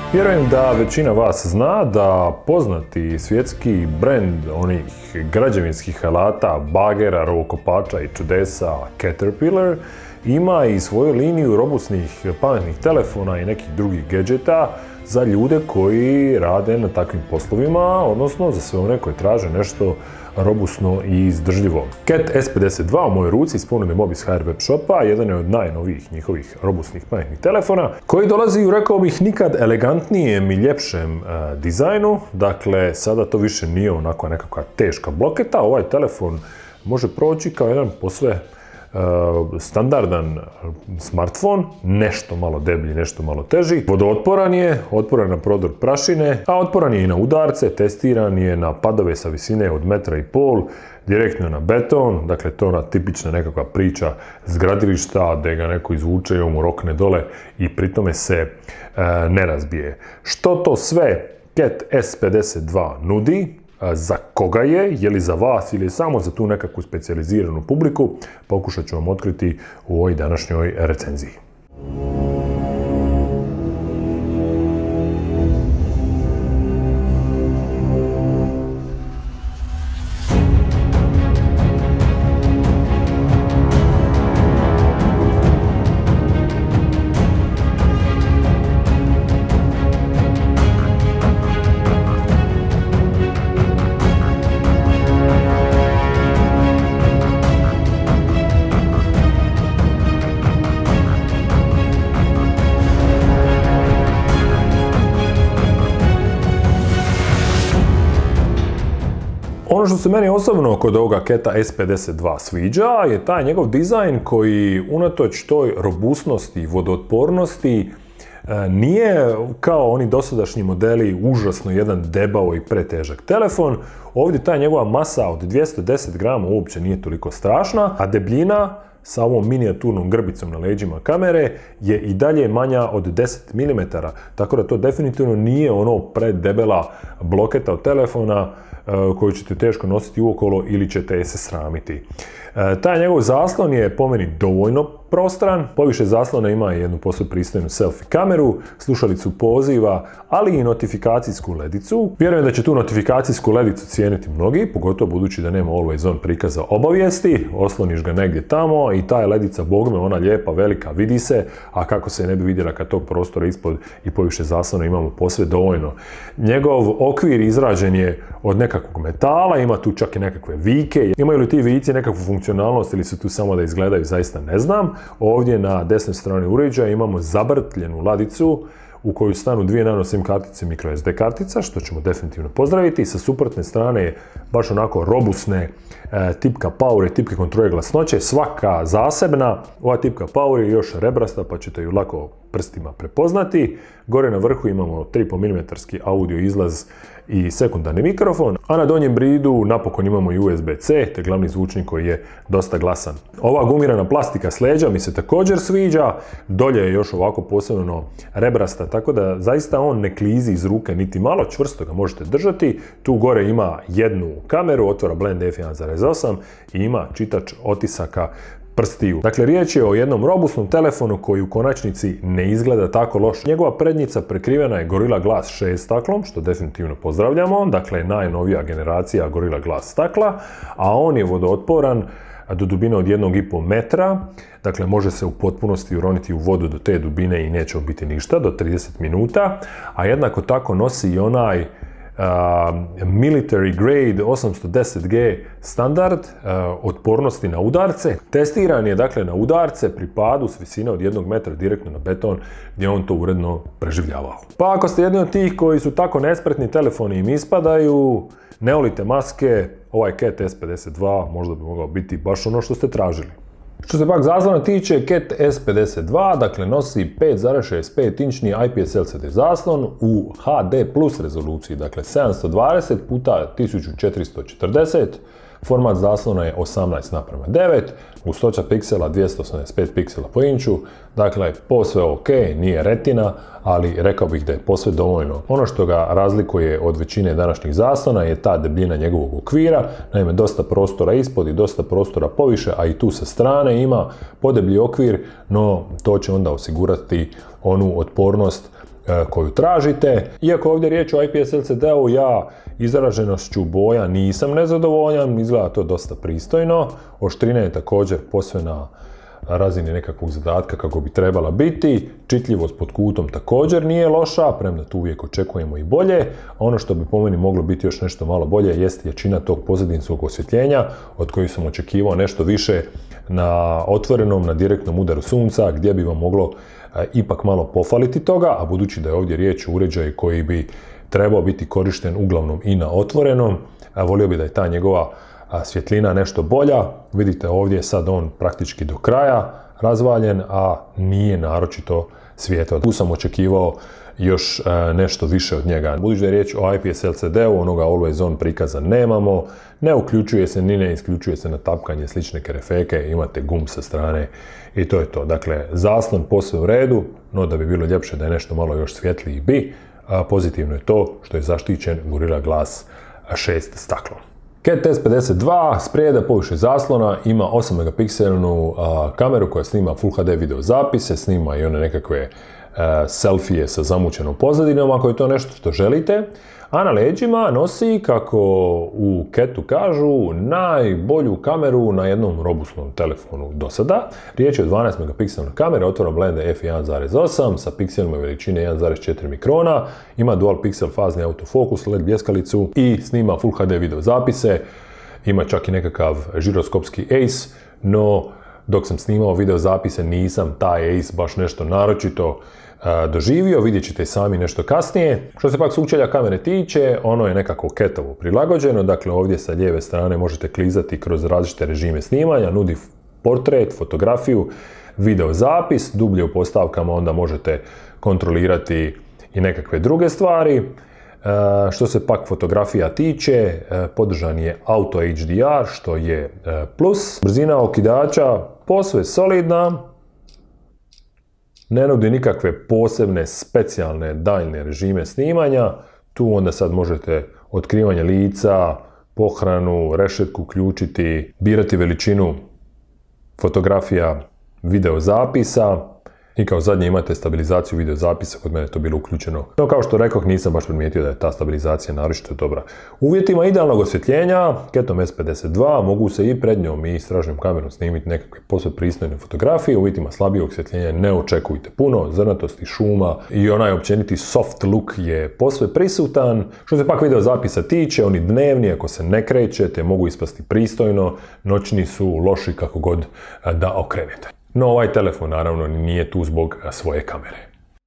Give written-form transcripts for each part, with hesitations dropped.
Vjerujem da većina vas zna da poznati svjetski brend onih građevinskih alata, bagera, rovokopača i čudesa Caterpillar ima i svoju liniju robusnih pametnih telefona i nekih drugih gadgeta za ljude koji rade na takvim poslovima, odnosno za sve one koji traže nešto robusno i izdržljivo. Cat S52 u mojoj ruci iz ponude Mobis HR web shopa jedan je od najnovijih njihovih robusnih pametnih telefona koji dolazi u, rekao bih, nikad elegantnijem i ljepšem dizajnu. Dakle, sada to više nije onako nekakva teška bloketa. Ovaj telefon može proći kao jedan posve standardan smartfon, nešto malo deblji, nešto malo teži. Vodootporan je, otporan na prodor prašine, a otporan je i na udarce, testiran je na padove sa visine od 1,5 m, direktno na beton, dakle to je ona tipična nekakva priča s gradilišta, da ga neko izvuče i mu rokne dole i pritome se ne razbije. Što to sve Cat S52 nudi? Za koga je li za vas ili samo za tu nekakvu specijaliziranu publiku, pokušat ću vam otkriti u ovoj današnjoj recenziji. Ono što se meni osobno kod ovoga Cata S52 sviđa je taj njegov dizajn koji unatoč toj robustnosti i vodootpornosti nije kao oni dosadašnji modeli užasno jedan debao i pretežak telefon. Ovdje ta njegova masa od 210 grama uopće nije toliko strašna, a debljina sa ovom minijaturnom grbicom na leđima kamere je i dalje manja od 10 mm, tako da to definitivno nije ono predebela bloketa od telefona koju ćete teško nositi uokolo ili ćete je se sramiti. Taj njegov zaslon je po meni dovoljno prostran, poviše zaslona ima jednu posve pristojnu selfie kameru, slušalicu poziva, ali i notifikacijsku ledicu. Vjerujem da će tu notifikacijsku ledicu cijeniti mnogi, pogotovo budući da nema always on prikaza obavijesti, osloniš ga negdje tamo i ta je ledica, bogme, ona lijepa, velika, vidi se, a kako se ne bi vidjela kad tog prostora ispod i poviše zaslona imamo posve dovoljno. Njegov okvir izrađen je od nekakvog metala, ima tu čak i nekakve vike. Imaju li ti vici nekakvu funkcionalnost ili su tu samo da izgledaju, zaista ne znam. Ovdje na desnoj strani uređaja imamo zabrtljenu ladicu u koju stanu dvije nano SIM kartice i micro SD kartica, što ćemo definitivno pozdraviti. Sa suprotne strane je baš onako robusne tipka power i tipke kontrole glasnoće, svaka zasebna. Ova tipka power je još rebrasta pa ćete ju lako prstima prepoznati. Gore na vrhu imamo 3,5 mm audio izlaz i sekundarni mikrofon, a na donjem bridu napokon imamo i USB-C, te glavni zvučnik koji je dosta glasan. Ova gumirana plastika s leđa mi se također sviđa, dolje je još ovako posebno rebrasta, tako da zaista on ne klizi iz ruke niti malo, čvrsto ga možete držati. Tu gore ima jednu kameru, otvara blend f1.8 i ima čitač otisaka prstiju. Dakle, riječ je o jednom robustnom telefonu koji u konačnici ne izgleda tako loše. Njegova prednjica prekrivena je Gorilla Glass 6 staklom, što definitivno pozdravljamo. Dakle, najnovija generacija Gorilla Glass stakla, a on je vodootporan do dubine od 1,5 metra. Dakle, može se u potpunosti uroniti u vodu do te dubine i neće biti ništa, do 30 minuta. A jednako tako nosi i onaj military grade 810G standard otpornosti na udarce. Testiran je dakle na udarce pri padu s visine od 1 metra direktno na beton gdje on to uredno preživljavao. Pa ako ste jedni od tih koji su tako nespretni, telefoni im ispadaju, ne volite maske, ovaj Cat S52 možda bi mogao biti baš ono što ste tražili. Što se pak zaslona tiče, Cat S52 dakle nosi 5,65 inčni IPS LCD zaslon u HD plus rezoluciji, dakle 720 x 1440. Format zaslona je 18:9, gustoća piksela 285 piksela po inču, dakle posve ok, nije retina, ali rekao bih da je posve dovoljno. Ono što ga razlikuje od većine današnjih zaslona je ta debljina njegovog okvira, naime dosta prostora ispod i dosta prostora poviše, a i tu sa strane ima podeblji okvir, no to će onda osigurati onu otpornost koju tražite. Iako ovdje riječ o IPS LCD-u, ja izraženošću boja nisam nezadovoljan, izgleda to dosta pristojno. Oštrina je također posve na razini nekakvog zadatka kako bi trebala biti. Čitljivost pod kutom također nije loša, premda tu uvijek očekujemo i bolje. A ono što bi po meni moglo biti još nešto malo bolje jest jačina tog pozadinskog osvjetljenja, od kojih sam očekivao nešto više na otvorenom, na direktnom udaru sunca, gdje bi vam moglo ipak malo pofaliti toga, a budući da je ovdje riječ o uređaju koji bi trebao biti korišten uglavnom i na otvorenom, volio bi da je ta njegova svjetlina nešto bolja. Vidite ovdje je sad on praktički do kraja razvaljen, a nije naročito svijetao. Tu sam očekivao još nešto više od njega. Budući da je riječ o IPS LCD-u, onoga Always On prikaza nemamo, ne uključuje se ni ne isključuje se na tapkanje slične kerefeke, imate gumb sa strane i to je to. Dakle, zaslon posve u redu, no da bi bilo ljepše da je nešto malo još svjetliji bi, pozitivno je to što je zaštićen Gorilla Glass 6 staklom. Cat S52 sprijeda poviše zaslona, ima 8 megapikselnu kameru koja snima Full HD video zapise, snima i one nekakve selfije sa zamućenom pozadinom ako je to nešto što želite, a na leđima nosi, kako u Catu kažu, najbolju kameru na jednom robustnom telefonu do sada. Riječ je o 12 megapikselna kamera, otvora blende f1.8 sa pikselima veličine 1.4 mikrona, ima dual pixel fazni autofokus, LED bljeskalicu i snima Full HD video zapise. Ima čak i nekakav žiroskopski ACE, no dok sam snimao video zapise nisam taj ACE baš nešto naročito doživio, vidjet ćete i sami nešto kasnije. Što se pak sučelja kamere tiče, ono je nekako Catovo prilagođeno, dakle ovdje sa lijeve strane možete klizati kroz različite režime snimanja, nudi portret, fotografiju, video zapis, dublje u postavkama onda možete kontrolirati i nekakve druge stvari. Što se pak fotografija tiče, podržan je Auto HDR, što je plus. Brzina okidača posve solidna, ne nudi nikakve posebne, specijalne, daljne režime snimanja. Tu onda sad možete otkrivanje lica, pohranu, rešetku uključiti, birati veličinu fotografija, video zapisa i kao zadnje imate stabilizaciju video zapisa, kod mene je to bilo uključeno. No kao što rekoh, nisam baš primijetio da je ta stabilizacija naročito dobra. U uvjetima idealnog osvjetljenja, Catom S52, mogu se i pred njom i stražnjom kamerom snimiti nekakve posve pristojne fotografije. U uvjetima slabijeg osvjetljenja ne očekujte puno, zrnatosti, šuma i onaj općeniti soft look je posve prisutan. Što se pak video zapisa tiče, oni dnevni, ako se ne krećete, mogu ispasti pristojno, noćni su loši kako god da okrenete. No ovaj telefon naravno nije tu zbog svoje kamere.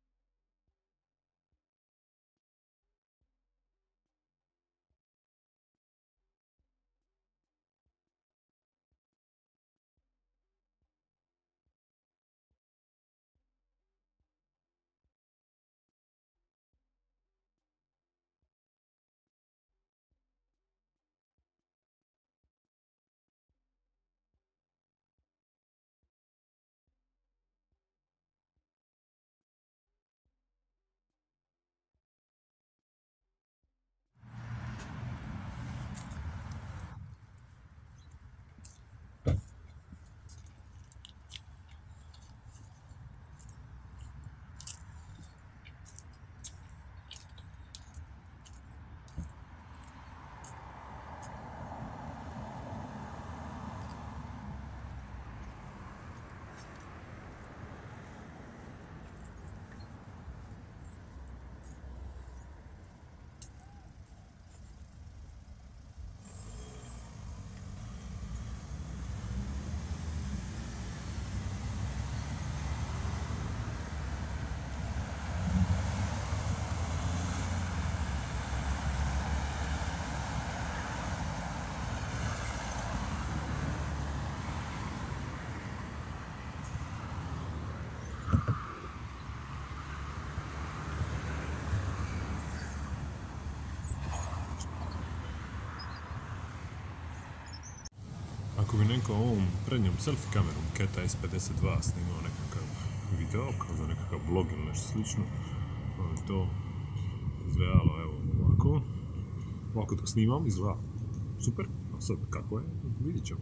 Ako bi neko ovom prednjom selfie kamerom Cata S52 snimao nekakav video, kao za nekakav vlog ili nešto slično, pa bi to izgledalo evo ovako. Ovako dok snimam izgleda super, a sad kako je, vidjet ćemo.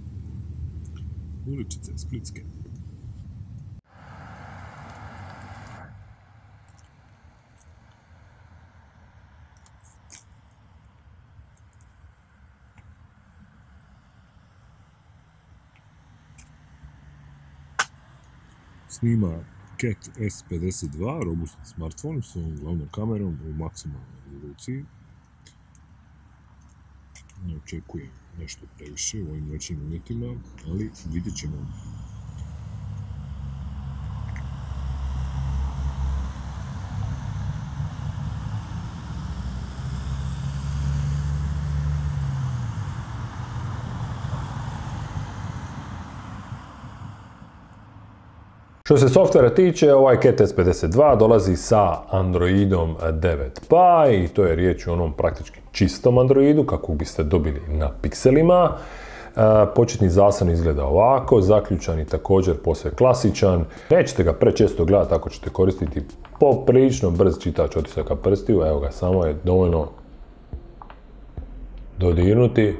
Uličice splitske. snima Cat S52, robustni smartphone s ovom glavnom kamerom u maksimalnoj rezoluciji. Ne očekujem nešto previše u ovim noćnim uvjetima, ali vidjet ćemo. Što se softvera tiče, ovaj Cat S52 dolazi sa Androidom 9 Pie i to je riječ o onom praktički čistom Androidu, kako biste dobili na pikselima. Početni zaslon izgleda ovako, zaključani također posve klasičan. Nećete ga prečesto gledati ako ćete koristiti poprilično brz čitač otisaka prstiju. Evo ga, samo je dovoljno dodirnuti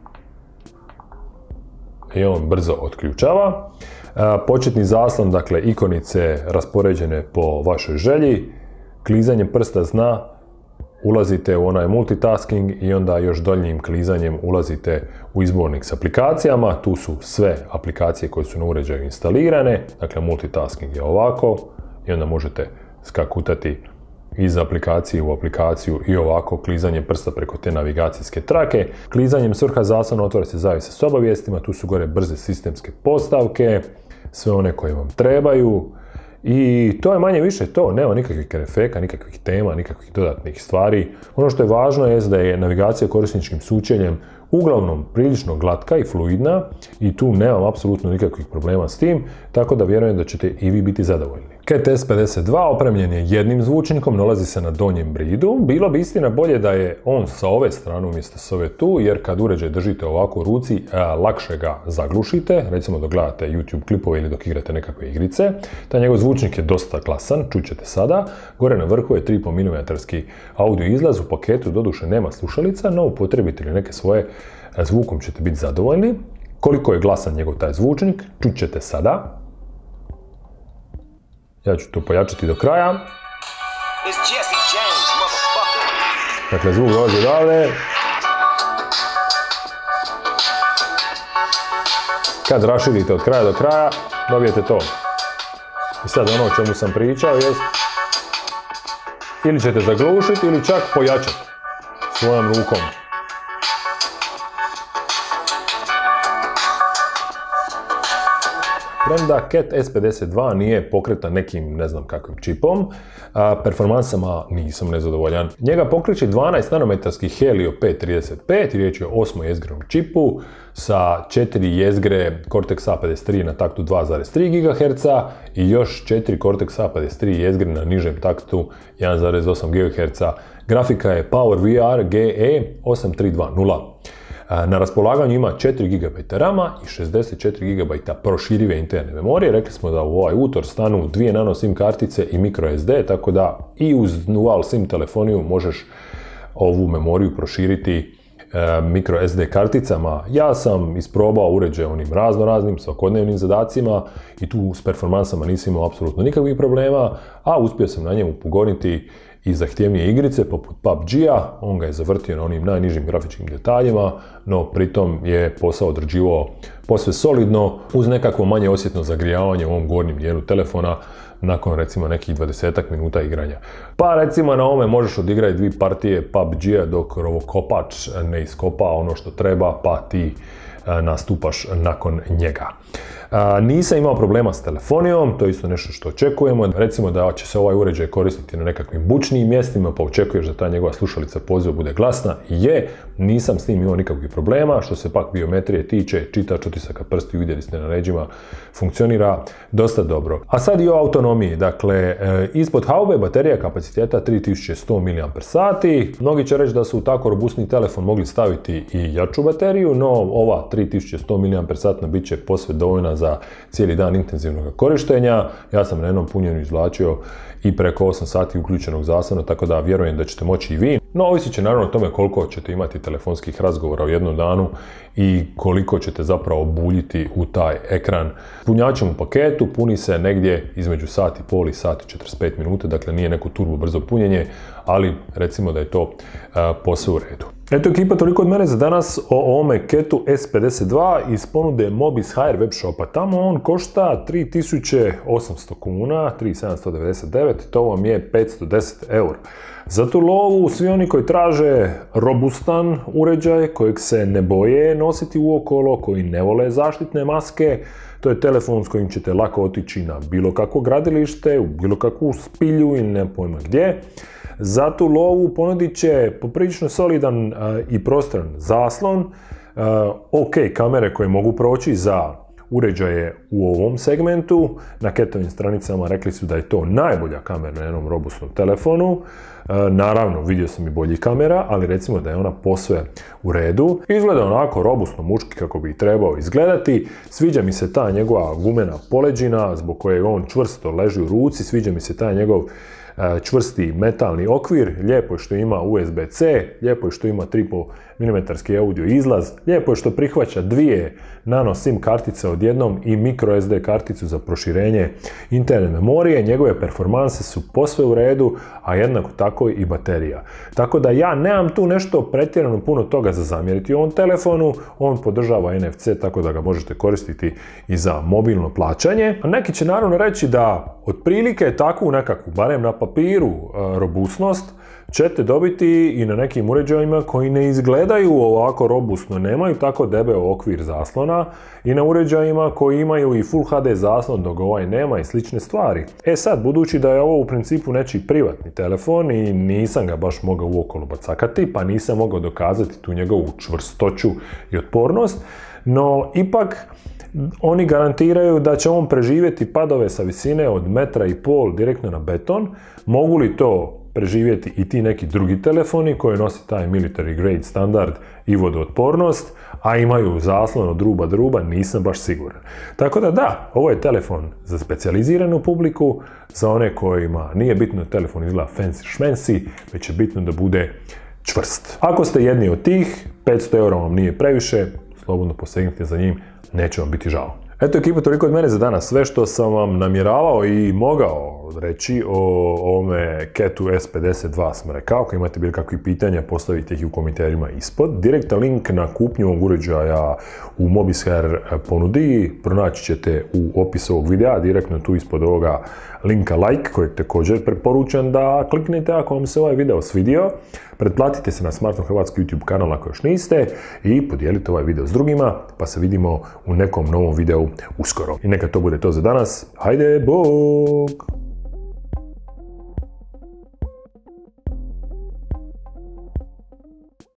i on brzo otključava. Početni zaslon, dakle ikonice raspoređene po vašoj želji, klizanjem prsta zna, ulazite u onaj multitasking i onda još daljnjim klizanjem ulazite u izbornik s aplikacijama. Tu su sve aplikacije koje su na uređaju instalirane, dakle multitasking je ovako i onda možete skakutati iz aplikacije u aplikaciju i ovako klizanjem prsta preko te navigacijske trake. Klizanjem s vrha zaslona otvara se zavjesa s obavijestima, tu su gore brze sistemske postavke, sve one koje vam trebaju i to je manje više to, nema nikakvih karefeka, nikakvih tema, nikakvih dodatnih stvari. Ono što je važno je da je navigacija korisničkim sučeljem uglavnom prilično glatka i fluidna i tu nemam apsolutno nikakvih problema s tim, tako da vjerujem da ćete i vi biti zadovoljni. Cat S52 opremljen je jednim zvučnikom, nalazi se na donjem bridu. Bilo bi istina bolje da je on sa ove strane umjesto s ove tu, jer kad uređaj držite ovako u ruci, lakše ga zaglušite, recimo dok gledate YouTube klipove ili dok igrate nekakve igrice. Taj njegov zvučnik je dosta glasan, čućete sada. Gore na vrhu je 3,5 mm audio izlaz, u paketu doduše nema slušalica, no upotrijebite li neke svoje, zvukom ćete biti zadovoljni. Koliko je glasan njegov taj zvučnik, čućete sada. Ja ću to pojačati do kraja. Dakle, zvuk dolazi odavde. Kad raširite od kraja do kraja, dobijete to. I sad ono o čemu sam pričao jest ili ćete zaglušiti ili čak pojačati svojom rukom. Premda Cat S52 nije pokretan nekim ne znam kakvim čipom, performansama nisam nezadovoljan. Njega pokreće 12 nanometarski Helio P35, riječ je o 8. jezgrenom čipu sa 4 jezgre Cortex A53 na taktu 2,3 GHz i još 4 Cortex A53 jezgre na nižem taktu 1,8 GHz. Grafika je PowerVR GE 8320. Na raspolaganju ima 4 GB RAM-a i 64 GB proširive interne memorije. Rekli smo da u ovaj utor stanu 2 nano SIM kartice i microSD, tako da i uz dual SIM telefoniju možeš ovu memoriju proširiti microSD karticama. Ja sam isprobao uređaj onim raznoraznim svakodnevnim zadacima i tu s performansama nisam imao apsolutno nikakvih problema, a uspio sam na njemu pogoniti i zahtjevnije igrice poput PUBG-a. On ga je zavrtio na onim najnižim grafičkim detaljima, no pritom je posao odrađivao posve solidno uz nekakvo manje osjetno zagrijavanje u ovom gornjem dijelu telefona nakon recimo nekih 20 minuta igranja. Pa recimo na ovome možeš odigrati 2 partije PUBG-a dok rovokopač ne iskopa ono što treba, pa ti nastupaš nakon njega. Nisam imao problema s telefonijom, to je isto nešto što očekujemo. Recimo da će se ovaj uređaj koristiti na nekakvim bučnijim mjestima, pa očekuješ da ta njegova slušalica poziva bude glasna. Nisam s tim imao nikakvih problema. Što se pak biometrije tiče, čitač otisaka prstiju, vidjeli ste na leđima, funkcionira dosta dobro. A sad i o autonomiji. Dakle, ispod haube baterija kapaciteta 3100 mAh. Mnogi će reći da su u tako robustni telefon mogli staviti i jaču bateriju, no ova 3100 mAh bit će posve dovoljna za cijeli dan intenzivnog korištenja. Ja sam na jednom punjenju izvlačio i preko 8 sati uključenog zaslona, tako da vjerujem da ćete moći i vi. No, ovisit će naravno o tome koliko ćete imati telefonskih razgovora u jednom danu i koliko ćete zapravo buljiti u taj ekran. Punjačem u paketu puni se negdje između sat i pol i sat i 45 minuta, dakle nije neko turbo brzo punjenje, ali recimo da je to posve u redu. Eto ekipa, toliko od mene za danas o ovome Catu S52 iz ponude Mobis HR web shopa. Tamo on košta 3800 kuna, 3799, to vam je 510 eura. Za tu lovu svi oni koji traže robustan uređaj, kojeg se ne boje nositi uokolo, koji ne vole zaštitne maske, to je telefon s kojim ćete lako otići na bilo kakvo gradilište, u bilo kakvu spilju ili ne pojma gdje. Za tu lovu ponudit će poprilično solidan i prostoran zaslon, ok kamere koje mogu proći za uređaje u ovom segmentu. Na Catovim stranicama rekli su da je to najbolja kamera na jednom robustnom telefonu. Naravno, vidio sam i boljih kamera, ali recimo da je ona posve u redu. Izgleda onako robustno muški kako bi trebao izgledati. Sviđa mi se ta njegova gumena poleđina zbog kojeg on čvrsto leži u ruci. Sviđa mi se taj njegov čvrsti metalni okvir, lijepo je što ima USB-C, lijepo je što ima 3,5 mm audio izlaz, lijepo je što prihvaća dvije nano SIM kartice odjednom i micro SD karticu za proširenje interne memorije. Njegove performanse su posve u redu, a jednako tako i baterija. Tako da ja nemam tu nešto pretjerano puno toga za zamjeriti ovom telefonu. On podržava NFC, tako da ga možete koristiti i za mobilno plaćanje. A neki će naravno reći da otprilike takvu nekakvu, barem na papiru, robustnost ćete dobiti i na nekim uređajima koji ne izgledaju ovako robustno, nemaju tako debeo okvir zaslona, i na uređajima koji imaju i Full HD zaslon dok ovaj nema i slične stvari. E sad, budući da je ovo u principu nečiji privatni telefon i nisam ga baš mogao uokolo bacakati, pa nisam mogao dokazati tu njegovu čvrstoću i otpornost, no ipak oni garantiraju da će on preživjeti padove sa visine od 1,5 m direktno na beton. Mogu li to preživjeti i ti neki drugi telefoni koji nosi taj military grade standard i vodootpornost, a imaju zaslon od ruba do ruba, nisam baš siguran. Tako da, ovo je telefon za specijaliziranu publiku, za one kojima nije bitno da telefon izgleda fancy šmensi, već je bitno da bude čvrst. Ako ste jedni od tih, 500 eura vam nije previše, slobodno posegnite za njim, neće vam biti žao. Eto ekipa, toliko od mene za danas. Sve što sam vam namjeravao i mogao reći o ovome Catu S52 sam rekao. Ako imate bilo kakvih pitanja, postavite ih u komentarima ispod. Direktan link na kupnju ovog uređaja u Mobis HR ponudi pronaći ćete u opisu ovog videa, direktno tu ispod ovoga linka like, kojeg također preporučam da kliknete ako vam se ovaj video svidio. Pretplatite se na Smartphone Hrvatski YouTube kanal ako još niste i podijelite ovaj video s drugima, pa se vidimo u nekom novom videu uskoro. I neka to bude to za danas. Hajde, bok!